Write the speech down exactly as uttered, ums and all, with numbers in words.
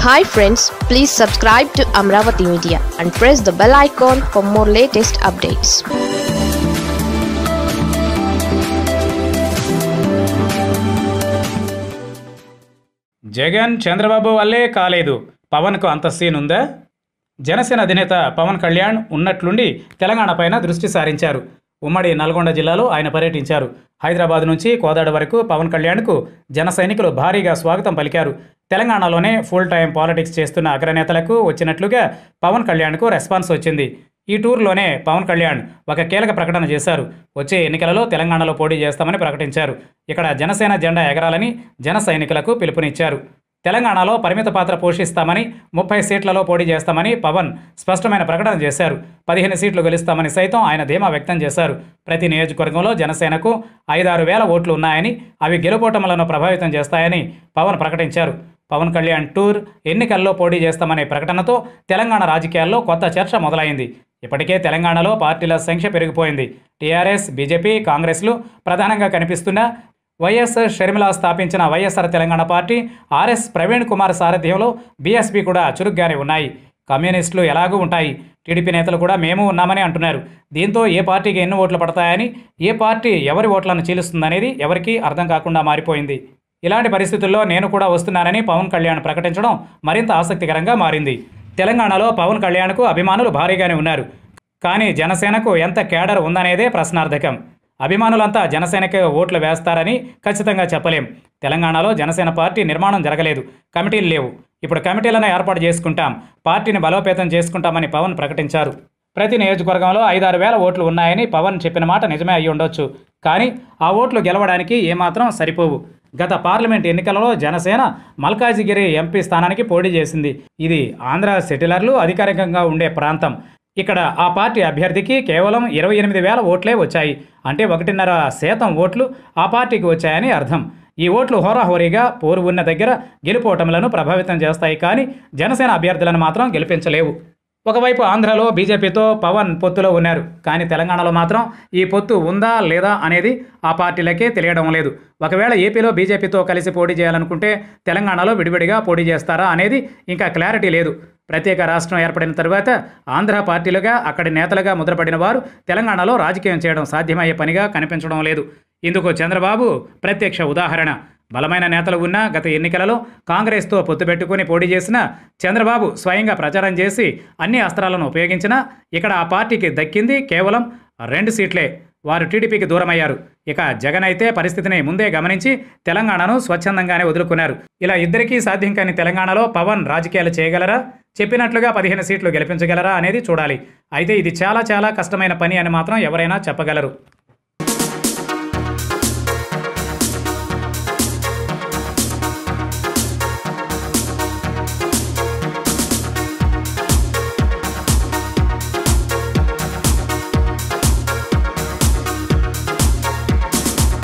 Hi friends, please subscribe to Amaravathi Media and press the bell icon for more latest updates. Jagan Chandrababu వల్లే కాలేదు, పవన్కు అంత scene ఉందా? జనసేన అధినేత పవన్ కళ్యాణ్ ఉన్నట్లుండి తెలంగాణ పైన దృష్టి సారించారు. ఉమ్మడి నల్గొండ జిల్లాలో ఆయన పర్యటించారు. హైదరాబాద్ నుంచి కోదాడ వరకు పవన్ కళ్యాణ్కు జన సైనికులు భారీగా స్వాగతం పలికారు. తెలంగాణలోనే ఫుల్ టైం పాలిటిక్స్ చేస్తున్న అగ్రనేతలకు వచ్చినట్లుగా పవన్ కళ్యాణ్కు రెస్పాన్స్ వచ్చింది. ఈ టూర్లోనే పవన్ కళ్యాణ్ ఒక కీలక ప్రకటన చేశారు. వచ్చే ఎన్నికలలో తెలంగాణలో పోటీ చేస్తామని ప్రకటించారు. ఇక్కడ జనసేన జెండా ఎగరాలని జన సైనికులకు పిలుపునిచ్చారు. తెలంగాణలో పరిమిత పాత్ర పోషిస్తామని, ముప్పై సీట్లలో పోటీ చేస్తామని పవన్ స్పష్టమైన ప్రకటన చేశారు. పదిహేను సీట్లు గెలుస్తామని సైతం ఆయన ధీమా వ్యక్తం చేశారు. ప్రతి నియోజకవర్గంలో జనసేనకు ఐదారు వేల ఓట్లు ఉన్నాయని, అవి గెలుపోటములను ప్రభావితం చేస్తాయని పవన్ ప్రకటించారు. పవన్ కళ్యాణ్ టూర్, ఎన్నికల్లో పోటీ చేస్తామనే ప్రకటనతో తెలంగాణ రాజకీయాల్లో కొత్త చర్చ మొదలైంది. ఇప్పటికే తెలంగాణలో పార్టీల సంఖ్య పెరిగిపోయింది. టీఆర్ఎస్, బీజేపీ, కాంగ్రెస్లు ప్రధానంగా కనిపిస్తున్నా వైఎస్ షర్మిల స్థాపించిన YSR Telangana party, RS Praveen Kumar సారథ్యంలో బీఎస్పీ కూడా చురుగ్గానే ఉన్నాయి. కమ్యూనిస్టులు ఎలాగూ ఉంటాయి. టీడీపీ నేతలు కూడా మేము ఉన్నామని అంటున్నారు. దీంతో ఏ పార్టీకి ఎన్ని ఓట్లు పడతాయని, ఏ పార్టీ ఎవరి ఓట్లను చీలుస్తుందనేది ఎవరికీ అర్థం కాకుండా మారిపోయింది. ఇలాంటి పరిస్థితుల్లో నేను కూడా వస్తున్నానని పవన్ కళ్యాణ్ ప్రకటించడం మరింత ఆసక్తికరంగా మారింది. తెలంగాణలో పవన్ కళ్యాణ్కు అభిమానులు భారీగానే ఉన్నారు. కానీ జనసేనకు ఎంత కేడర్ ఉందనేదే ప్రశ్నార్థకం. అభిమానులంతా జనసేనకే ఓట్లు వేస్తారని ఖచ్చితంగా చెప్పలేం. తెలంగాణలో జనసేన పార్టీ నిర్మాణం జరగలేదు, కమిటీలు లేవు. ఇప్పుడు కమిటీలను ఏర్పాటు చేసుకుంటాం, పార్టీని బలోపేతం చేసుకుంటామని పవన్ ప్రకటించారు. ప్రతి నియోజకవర్గంలో ఐదారు వేల ఓట్లు ఉన్నాయని పవన్ చెప్పిన మాట నిజమే అయి ఉండొచ్చు. కానీ ఆ ఓట్లు గెలవడానికి ఏమాత్రం సరిపోవు. గత పార్లమెంట్ ఎన్నికలలో జనసేన మల్కాజిగిరి ఎంపీ స్థానానికి పోటీ చేసింది. ఇది ఆంధ్ర సెటిలర్లు అధికారికంగా ఉండే ప్రాంతం. ఇక్కడ ఆ పార్టీ అభ్యర్థికి కేవలం ఇరవై ఎనిమిది వేల ఓట్లే వచ్చాయి. అంటే ఒకటిన్నర శాతం ఓట్లు ఆ పార్టీకి వచ్చాయని అర్థం. ఈ ఓట్లు హోరాహోరీగా పోరు ఉన్న దగ్గర గెలుపోటములను ప్రభావితం చేస్తాయి, కానీ జనసేన అభ్యర్థులను మాత్రం గెలిపించలేవు. ఒకవైపు ఆంధ్రలో బీజేపీతో పవన్ పొత్తులో ఉన్నారు. కానీ తెలంగాణలో మాత్రం ఈ పొత్తు ఉందా లేదా అనేది ఆ పార్టీలకే తెలియడం లేదు. ఒకవేళ ఏపీలో బీజేపీతో కలిసి పోటీ చేయాలనుకుంటే తెలంగాణలో విడివిడిగా పోటీ చేస్తారా అనేది ఇంకా క్లారిటీ లేదు. ప్రత్యేక రాష్ట్రం ఏర్పడిన తరువాత ఆంధ్ర పార్టీలుగా, అక్కడి నేతలుగా ముద్రపడిన వారు తెలంగాణలో రాజకీయం చేయడం సాధ్యమయ్యే పనిగా కనిపించడం లేదు. ఇందుకు చంద్రబాబు ప్రత్యక్ష ఉదాహరణ. బలమైన నేతలు ఉన్న గత ఎన్నికలలో కాంగ్రెస్తో పొత్తు పెట్టుకుని పోటీ చేసిన చంద్రబాబు స్వయంగా ప్రచారం చేసి అన్ని అస్త్రాలను ఉపయోగించినా ఇక్కడ ఆ పార్టీకి దక్కింది కేవలం రెండు సీట్లే. వారు టీడీపీకి దూరమయ్యారు. ఇక జగన్ అయితే పరిస్థితిని ముందే గమనించి తెలంగాణను స్వచ్ఛందంగానే వదులుకున్నారు. ఇలా ఇద్దరికీ సాధ్యం కాని తెలంగాణలో పవన్ రాజకీయాలు చేయగలరా, చెప్పినట్లుగా పదిహేను సీట్లు గెలిపించగలరా అనేది చూడాలి. అయితే ఇది చాలా చాలా కష్టమైన పని అని మాత్రం ఎవరైనా చెప్పగలరు.